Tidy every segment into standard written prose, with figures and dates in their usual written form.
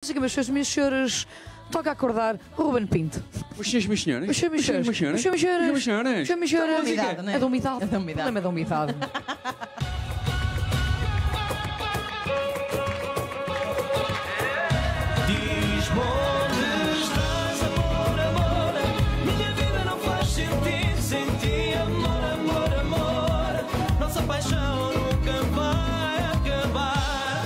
Música, meus senhores, minhas senhoras, toca a acordar Ruben Pinto. Os senhores, minhas senhoras? Os senhores, minhas senhoras. Os senhores, minhas senhoras. Os senhores, minhas senhoras. É da umidade. É da umidade. É da umidade. Diz-me onde estás, amor, amor. Minha vida não faz sentido sem ti, amor, amor, amor. Nossa paixão nunca vai acabar.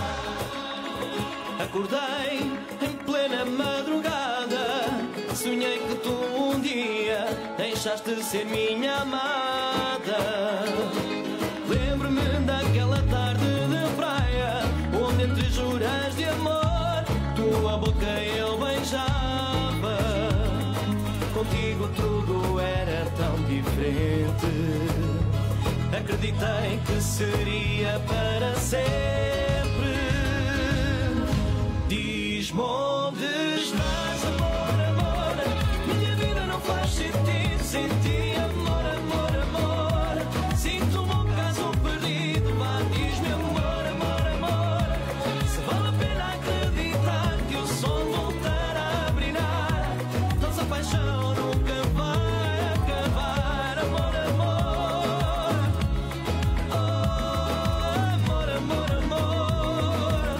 Acordei em plena madrugada, sonhei que tu um dia deixaste de ser minha amada. Lembro-me daquela tarde de praia, onde entre juras de amor tua boca eu beijava. Contigo tudo era tão diferente. Acreditei que seria para sempre. Diz-me onde estás, amor, amor. Minha vida não faz sentido sem ti, amor, amor, amor. Sinto-me um caso perdido, vá, diz-me, amor, amor, amor. Se vale a pena acreditar que o sol voltará a brilhar. Nossa paixão nunca vai acabar, amor, amor. Oh, amor, amor, amor.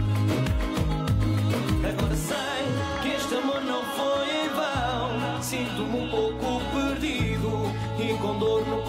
Agora sei que este amor não foi em vão. Sinto-me um pouco perdido e com dor no